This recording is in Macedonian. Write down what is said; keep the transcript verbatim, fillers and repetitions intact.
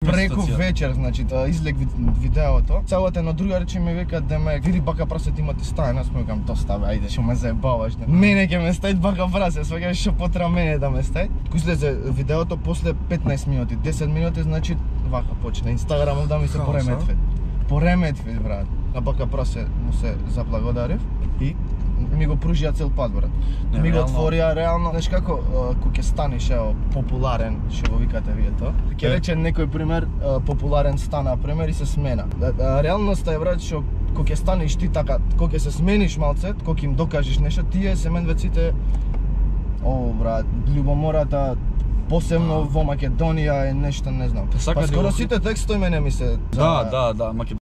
преку вечер, значи, излег видеото. Целата на друга рече ми вика да ме види бака прасе ти има ти стаја, аз му викам доста бе, ајде што ме заебаваш. Мене ќе ме стави бака прасе, сваќаш што потреба мене да ме стави. Кој излезе видеото после петнаесет минути, десет минути, значи вака почна Инстаграмов да ми се пореметви. Пореметви, брат. На бака прасе му се заблагодарив и ми го пружија цел пат, брат. Не, ми го отворија реално, знаеш како кога ќе станеш ево популарен, што го викате вие тоа. Ќе рече некој пример популарен стана пример и се смена. Реалноста е, брат, што кога ќе станеш ти така, кога ќе се смениш малце, кога им докажеш нешто, тие се менвеците о, брат, љубомората посебно во Македонија е нешто, не знам. Па скоро сите текстови мене ми се Да, да, да,